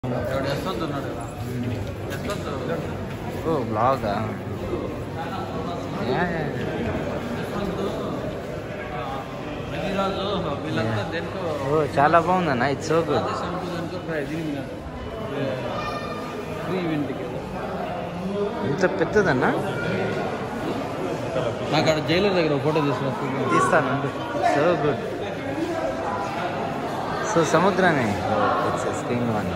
ఓ బ్లాగా ఓ చాలా బాగుందన్న. It's so good. ఇంత పెద్దదన్నా? నాకు అక్కడ జైలర్ దగ్గర ఫోటో తీస్తాను. So good. సో సముద్రాన్ని స్క్రీన్ వన్.